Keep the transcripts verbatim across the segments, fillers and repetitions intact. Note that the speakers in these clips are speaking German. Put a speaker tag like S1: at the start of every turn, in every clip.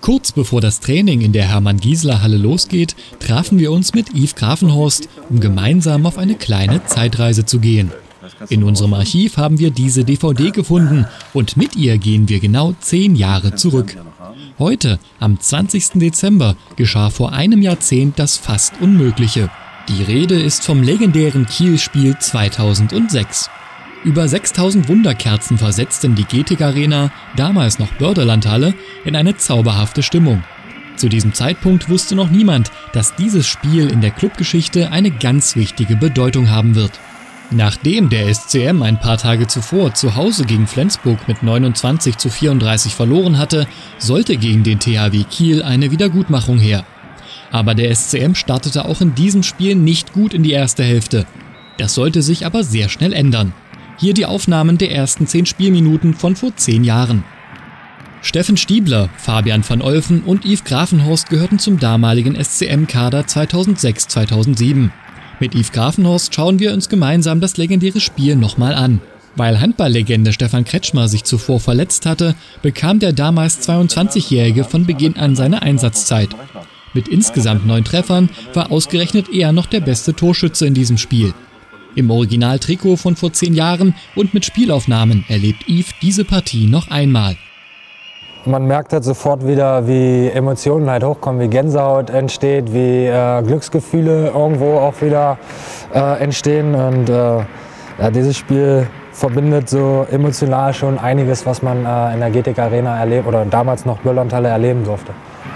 S1: Kurz bevor das Training in der Hermann-Giesler-Halle losgeht, trafen wir uns mit Yves Grafenhorst, um gemeinsam auf eine kleine Zeitreise zu gehen. In unserem Archiv haben wir diese D V D gefunden und mit ihr gehen wir genau zehn Jahre zurück. Heute, am zwanzigsten Dezember, geschah vor einem Jahrzehnt das fast Unmögliche. Die Rede ist vom legendären Kiel-Spiel zweitausendsechs. Über sechstausend Wunderkerzen versetzten die Getig Arena, damals noch Börderlandhalle, in eine zauberhafte Stimmung. Zu diesem Zeitpunkt wusste noch niemand, dass dieses Spiel in der Clubgeschichte eine ganz wichtige Bedeutung haben wird. Nachdem der S C M ein paar Tage zuvor zu Hause gegen Flensburg mit neunundzwanzig zu vierunddreißig verloren hatte, sollte gegen den T H W Kiel eine Wiedergutmachung her. Aber der S C M startete auch in diesem Spiel nicht gut in die erste Hälfte. Das sollte sich aber sehr schnell ändern. Hier die Aufnahmen der ersten zehn Spielminuten von vor zehn Jahren. Steffen Stiebler, Fabian van Olfen und Yves Grafenhorst gehörten zum damaligen S C M-Kader zweitausendsechs zweitausendsieben. Mit Yves Grafenhorst schauen wir uns gemeinsam das legendäre Spiel nochmal an. Weil Handballlegende Stefan Kretschmer sich zuvor verletzt hatte, bekam der damals zweiundzwanzigjährige von Beginn an seine Einsatzzeit. Mit insgesamt neun Treffern war ausgerechnet er noch der beste Torschütze in diesem Spiel. Im Originaltrikot von vor zehn Jahren und mit Spielaufnahmen erlebt Yves diese Partie noch einmal.
S2: Man merkt halt sofort wieder, wie Emotionen halt hochkommen, wie Gänsehaut entsteht, wie äh, Glücksgefühle irgendwo auch wieder äh, entstehen. Und äh, ja, dieses Spiel verbindet so emotional schon einiges, was man äh, in der Getig Arena erlebt oder damals noch Börderlandhalle erleben durfte.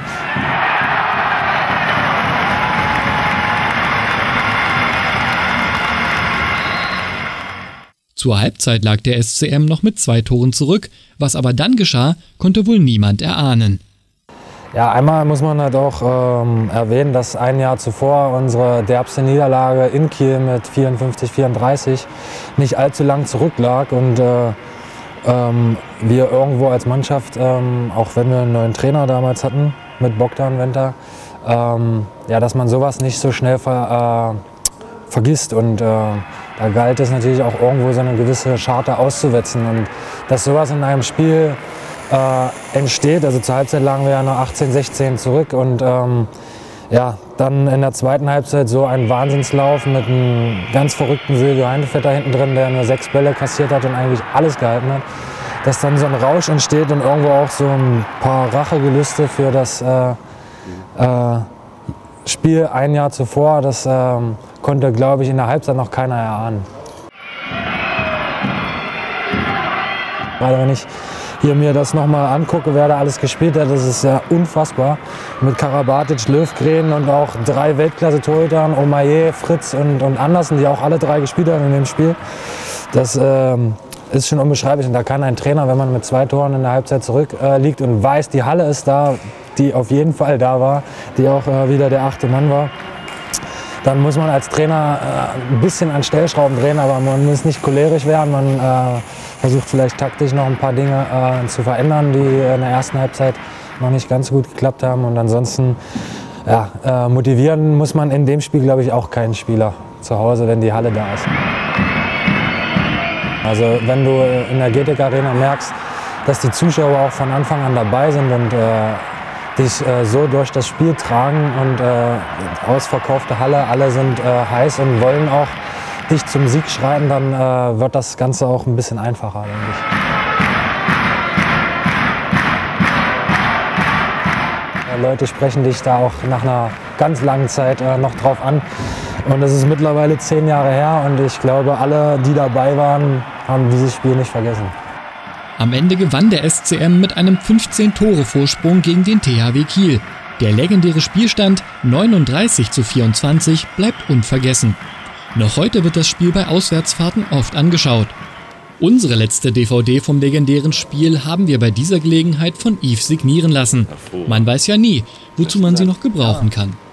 S1: Zur Halbzeit lag der S C M noch mit zwei Toren zurück, was aber dann geschah, konnte wohl niemand erahnen.
S2: Ja, einmal muss man halt auch ähm, erwähnen, dass ein Jahr zuvor unsere derbste Niederlage in Kiel mit vierundfünfzig vierunddreißig nicht allzu lang zurücklag und äh, ähm, wir irgendwo als Mannschaft, ähm, auch wenn wir einen neuen Trainer damals hatten mit Bogdan Wenta, ähm, ja, dass man sowas nicht so schnell ver, äh, vergisst und äh, da galt es natürlich auch irgendwo so eine gewisse Scharte auszuwetzen und dass sowas in einem Spiel äh, entsteht, also zur Halbzeit lagen wir ja noch achtzehn sechzehn zurück und ähm, ja, dann in der zweiten Halbzeit so ein Wahnsinnslauf mit einem ganz verrückten Silvio Heinefetter hinten drin, der nur sechs Bälle kassiert hat und eigentlich alles gehalten hat, dass dann so ein Rausch entsteht und irgendwo auch so ein paar Rachegelüste für das äh, äh, Spiel ein Jahr zuvor, das ähm, konnte, glaube ich, in der Halbzeit noch keiner erahnen. Gerade wenn ich hier mir das nochmal angucke, wer da alles gespielt hat, das ist ja unfassbar. Mit Karabatic, Löwgren und auch drei Weltklasse-Torhütern, Omaye, Fritz und, und Andersen, die auch alle drei gespielt haben in dem Spiel. Das ähm, ist schon unbeschreiblich und da kann ein Trainer, wenn man mit zwei Toren in der Halbzeit zurück äh, liegt und weiß, die Halle ist da, die auf jeden Fall da war, die auch äh, wieder der achte Mann war, dann muss man als Trainer äh, ein bisschen an Stellschrauben drehen, aber man muss nicht cholerisch werden. Man äh, versucht vielleicht taktisch noch ein paar Dinge äh, zu verändern, die in der ersten Halbzeit noch nicht ganz gut geklappt haben. Und ansonsten ja, äh, motivieren muss man in dem Spiel, glaube ich, auch keinen Spieler zu Hause, wenn die Halle da ist. Also wenn du in der Getig Arena merkst, dass die Zuschauer auch von Anfang an dabei sind und äh, dich äh, so durch das Spiel tragen und äh, ausverkaufte Halle, alle sind äh, heiß und wollen auch dich zum Sieg schreien, dann äh, wird das Ganze auch ein bisschen einfacher, denke ich. Ja, Leute sprechen dich da auch nach einer ganz langen Zeit äh, noch drauf an und es ist mittlerweile zehn Jahre her und ich glaube, alle, die dabei waren, haben dieses Spiel nicht vergessen.
S1: Am Ende gewann der S C M mit einem fünfzehn-Tore-Vorsprung gegen den T H W Kiel. Der legendäre Spielstand neununddreißig zu vierundzwanzig bleibt unvergessen. Noch heute wird das Spiel bei Auswärtsfahrten oft angeschaut. Unsere letzte D V D vom legendären Spiel haben wir bei dieser Gelegenheit von Yves signieren lassen. Man weiß ja nie, wozu man sie noch gebrauchen kann.